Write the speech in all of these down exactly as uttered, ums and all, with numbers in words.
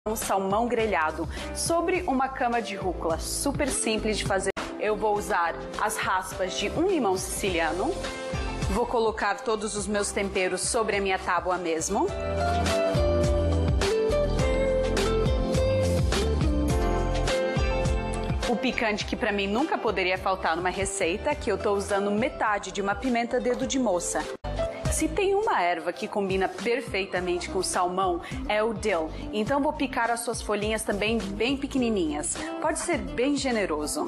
Um salmão grelhado sobre uma cama de rúcula, super simples de fazer. Eu vou usar as raspas de um limão siciliano. Vou colocar todos os meus temperos sobre a minha tábua mesmo. O picante que para mim nunca poderia faltar numa receita, que eu tô usando metade de uma pimenta dedo de moça. Se tem uma erva que combina perfeitamente com o salmão, é o dill. Então vou picar as suas folhinhas também bem pequenininhas. Pode ser bem generoso.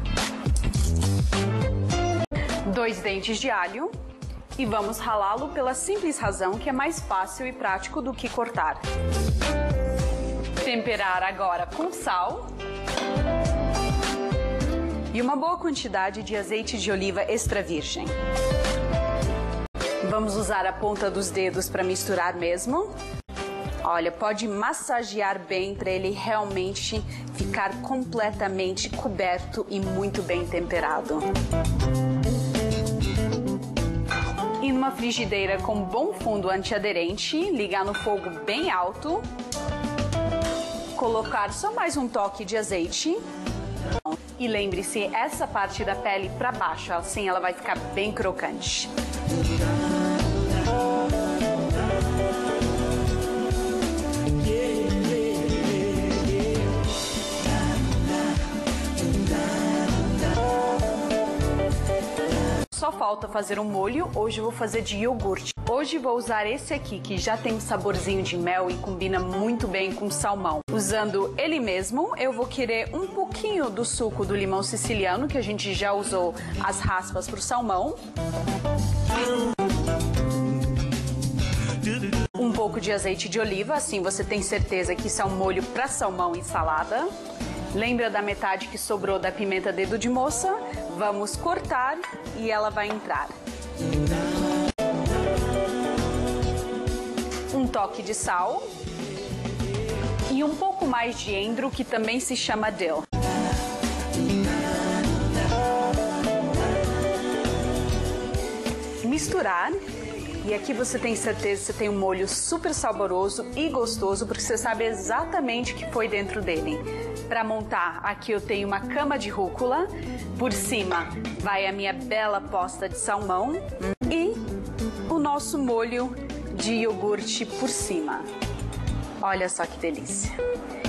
Dois dentes de alho. E vamos ralá-lo pela simples razão que é mais fácil e prático do que cortar. Temperar agora com sal. E uma boa quantidade de azeite de oliva extra virgem. Vamos usar a ponta dos dedos para misturar mesmo. Olha, pode massagear bem para ele realmente ficar completamente coberto e muito bem temperado. E numa frigideira com bom fundo antiaderente, ligar no fogo bem alto. Colocar só mais um toque de azeite. E lembre-se, essa parte da pele para baixo, assim ela vai ficar bem crocante. Só falta fazer um molho, hoje eu vou fazer de iogurte. Hoje vou usar esse aqui, que já tem um saborzinho de mel e combina muito bem com salmão. Usando ele mesmo, eu vou querer um pouquinho do suco do limão siciliano, que a gente já usou as raspas para o salmão. Um pouco de azeite de oliva, assim você tem certeza que isso é um molho para salmão e salada. Lembra da metade que sobrou da pimenta dedo de moça? Vamos cortar e ela vai entrar. Um toque de sal. E um pouco mais de endro, que também se chama dill. Misturar. E aqui você tem certeza que você tem um molho super saboroso e gostoso, porque você sabe exatamente o que foi dentro dele. Para montar, aqui eu tenho uma cama de rúcula, por cima vai a minha bela posta de salmão e o nosso molho de iogurte por cima. Olha só que delícia!